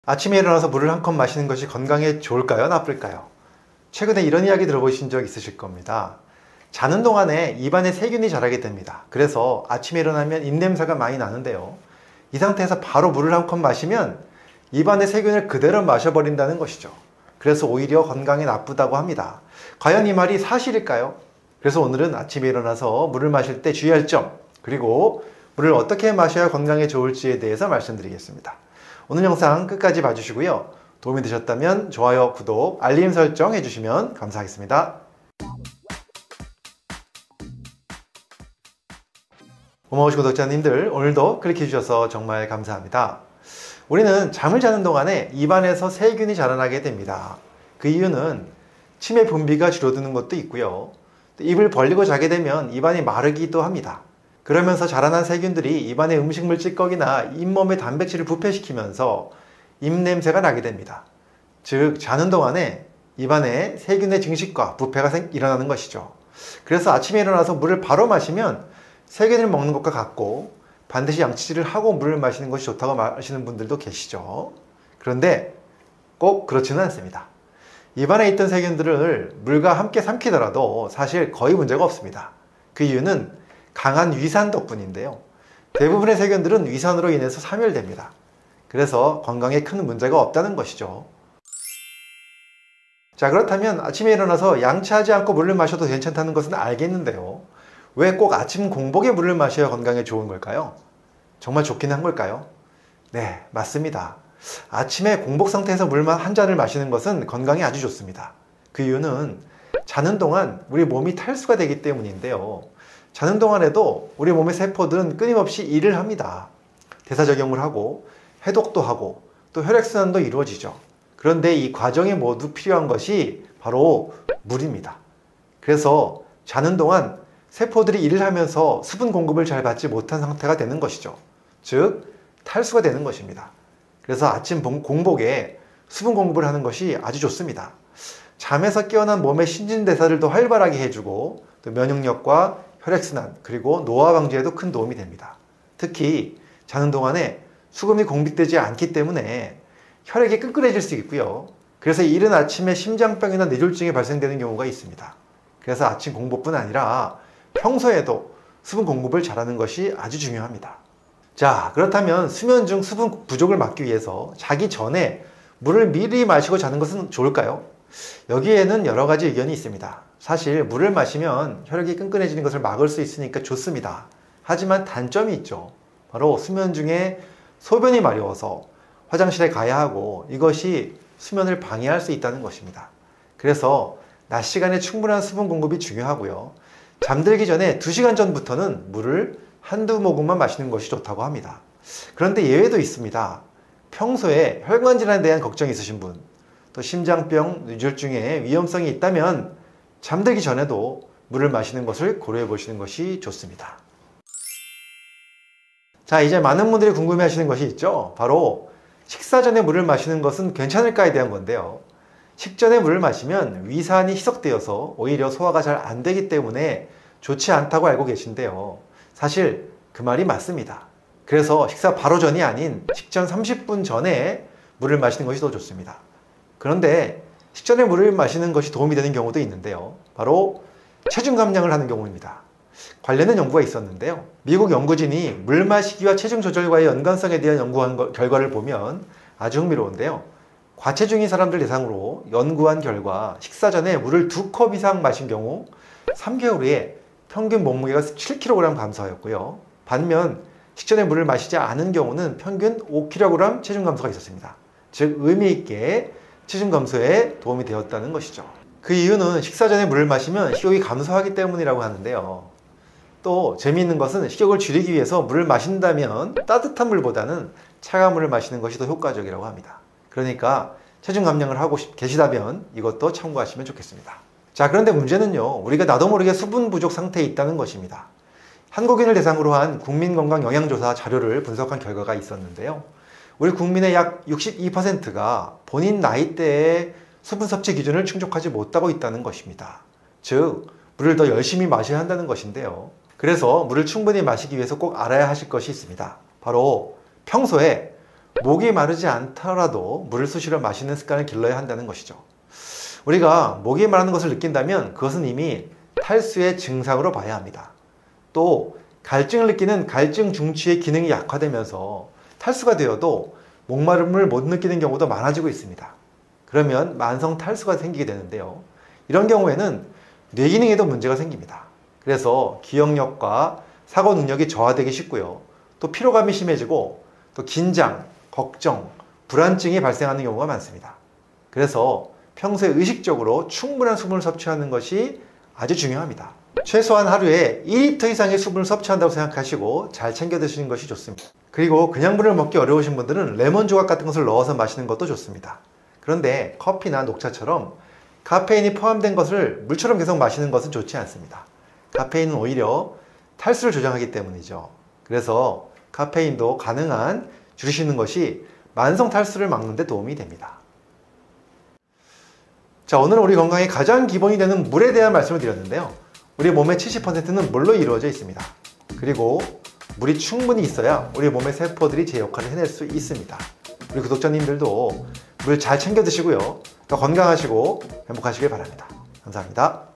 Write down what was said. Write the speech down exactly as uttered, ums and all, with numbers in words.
아침에 일어나서 물을 한 컵 마시는 것이 건강에 좋을까요? 나쁠까요? 최근에 이런 이야기 들어보신 적 있으실 겁니다. 자는 동안에 입안에 세균이 자라게 됩니다. 그래서 아침에 일어나면 입냄새가 많이 나는데요. 이 상태에서 바로 물을 한 컵 마시면 입안의 세균을 그대로 마셔버린다는 것이죠. 그래서 오히려 건강에 나쁘다고 합니다. 과연 이 말이 사실일까요? 그래서 오늘은 아침에 일어나서 물을 마실 때 주의할 점, 그리고 물을 어떻게 마셔야 건강에 좋을지에 대해서 말씀드리겠습니다. 오늘 영상 끝까지 봐주시고요. 도움이 되셨다면 좋아요, 구독, 알림 설정 해주시면 감사하겠습니다. 고마우신 구독자님들, 오늘도 클릭해 주셔서 정말 감사합니다. 우리는 잠을 자는 동안에 입안에서 세균이 자라나게 됩니다. 그 이유는 침의 분비가 줄어드는 것도 있고요. 입을 벌리고 자게 되면 입안이 마르기도 합니다. 그러면서 자라난 세균들이 입안의 음식물 찌꺼기나 잇몸의 단백질을 부패시키면서 입냄새가 나게 됩니다. 즉, 자는 동안에 입안에 세균의 증식과 부패가 일어나는 것이죠. 그래서 아침에 일어나서 물을 바로 마시면 세균을 먹는 것과 같고 반드시 양치질을 하고 물을 마시는 것이 좋다고 하시는 분들도 계시죠. 그런데 꼭 그렇지는 않습니다. 입안에 있던 세균들을 물과 함께 삼키더라도 사실 거의 문제가 없습니다. 그 이유는 강한 위산 덕분인데요. 대부분의 세균들은 위산으로 인해서 사멸됩니다. 그래서 건강에 큰 문제가 없다는 것이죠. 자, 그렇다면 아침에 일어나서 양치하지 않고 물을 마셔도 괜찮다는 것은 알겠는데요. 왜 꼭 아침 공복에 물을 마셔야 건강에 좋은 걸까요? 정말 좋긴 한 걸까요? 네, 맞습니다. 아침에 공복 상태에서 물만 한 잔을 마시는 것은 건강에 아주 좋습니다. 그 이유는 자는 동안 우리 몸이 탈수가 되기 때문인데요. 자는 동안에도 우리 몸의 세포들은 끊임없이 일을 합니다. 대사적용을 하고 해독도 하고 또 혈액순환도 이루어지죠. 그런데 이 과정에 모두 필요한 것이 바로 물입니다. 그래서 자는 동안 세포들이 일을 하면서 수분 공급을 잘 받지 못한 상태가 되는 것이죠. 즉, 탈수가 되는 것입니다. 그래서 아침 공복에 수분 공급을 하는 것이 아주 좋습니다. 잠에서 깨어난 몸의 신진대사를 더 활발하게 해주고 또 면역력과 혈액순환, 그리고 노화 방지에도 큰 도움이 됩니다. 특히 자는 동안에 수분이 공급되지 않기 때문에 혈액이 끈끈해질 수 있고요. 그래서 이른 아침에 심장병이나 뇌졸중이 발생되는 경우가 있습니다. 그래서 아침 공복뿐 아니라 평소에도 수분 공급을 잘하는 것이 아주 중요합니다. 자, 그렇다면 수면 중 수분 부족을 막기 위해서 자기 전에 물을 미리 마시고 자는 것은 좋을까요? 여기에는 여러 가지 의견이 있습니다. 사실 물을 마시면 혈액이 끈끈해지는 것을 막을 수 있으니까 좋습니다. 하지만 단점이 있죠. 바로 수면 중에 소변이 마려워서 화장실에 가야 하고 이것이 수면을 방해할 수 있다는 것입니다. 그래서 낮 시간에 충분한 수분 공급이 중요하고요. 잠들기 전에 두 시간 전부터는 물을 한두 모금만 마시는 것이 좋다고 합니다. 그런데 예외도 있습니다. 평소에 혈관 질환에 대한 걱정이 있으신 분, 또 심장병, 뇌졸중에 위험성이 있다면 잠들기 전에도 물을 마시는 것을 고려해 보시는 것이 좋습니다. 자, 이제 많은 분들이 궁금해 하시는 것이 있죠. 바로 식사 전에 물을 마시는 것은 괜찮을까에 대한 건데요. 식전에 물을 마시면 위산이 희석되어서 오히려 소화가 잘 안 되기 때문에 좋지 않다고 알고 계신데요. 사실 그 말이 맞습니다. 그래서 식사 바로 전이 아닌 식전 삼십 분 전에 물을 마시는 것이 더 좋습니다. 그런데 식전에 물을 마시는 것이 도움이 되는 경우도 있는데요. 바로 체중 감량을 하는 경우입니다. 관련된 연구가 있었는데요. 미국 연구진이 물 마시기와 체중 조절과의 연관성에 대한 연구한 결과를 보면 아주 흥미로운데요. 과체중인 사람들 대상으로 연구한 결과 식사 전에 물을 두 컵 이상 마신 경우 삼 개월 후에 평균 몸무게가 칠 킬로그램 감소하였고요. 반면 식전에 물을 마시지 않은 경우는 평균 오 킬로그램 체중 감소가 있었습니다. 즉, 의미 있게 체중 감소에 도움이 되었다는 것이죠. 그 이유는 식사 전에 물을 마시면 식욕이 감소하기 때문이라고 하는데요. 또 재미있는 것은 식욕을 줄이기 위해서 물을 마신다면 따뜻한 물보다는 차가운 물을 마시는 것이 더 효과적이라고 합니다. 그러니까 체중 감량을 하고 계시다면 이것도 참고하시면 좋겠습니다. 자, 그런데 문제는요, 우리가 나도 모르게 수분 부족 상태에 있다는 것입니다. 한국인을 대상으로 한 국민건강영양조사 자료를 분석한 결과가 있었는데요. 우리 국민의 약 육십이 퍼센트가 본인 나이대의 수분 섭취 기준을 충족하지 못하고 있다는 것입니다. 즉, 물을 더 열심히 마셔야 한다는 것인데요. 그래서 물을 충분히 마시기 위해서 꼭 알아야 하실 것이 있습니다. 바로 평소에 목이 마르지 않더라도 물을 수시로 마시는 습관을 길러야 한다는 것이죠. 우리가 목이 마르는 것을 느낀다면 그것은 이미 탈수의 증상으로 봐야 합니다. 또 갈증을 느끼는 갈증 중추의 기능이 약화되면서 탈수가 되어도 목마름을 못 느끼는 경우도 많아지고 있습니다. 그러면 만성 탈수가 생기게 되는데요. 이런 경우에는 뇌 기능에도 문제가 생깁니다. 그래서 기억력과 사고 능력이 저하되기 쉽고요. 또 피로감이 심해지고 또 긴장, 걱정, 불안증이 발생하는 경우가 많습니다. 그래서 평소에 의식적으로 충분한 수분을 섭취하는 것이 아주 중요합니다. 최소한 하루에 이 리터 이상의 수분을 섭취한다고 생각하시고 잘 챙겨 드시는 것이 좋습니다. 그리고 그냥 물을 먹기 어려우신 분들은 레몬 조각 같은 것을 넣어서 마시는 것도 좋습니다. 그런데 커피나 녹차처럼 카페인이 포함된 것을 물처럼 계속 마시는 것은 좋지 않습니다. 카페인은 오히려 탈수를 조장하기 때문이죠. 그래서 카페인도 가능한 줄이시는 것이 만성 탈수를 막는 데 도움이 됩니다. 자, 오늘은 우리 건강의 가장 기본이 되는 물에 대한 말씀을 드렸는데요. 우리 몸의 칠십 퍼센트는 물로 이루어져 있습니다. 그리고 물이 충분히 있어야 우리 몸의 세포들이 제 역할을 해낼 수 있습니다. 우리 구독자님들도 물 잘 챙겨 드시고요. 더 건강하시고 행복하시길 바랍니다. 감사합니다.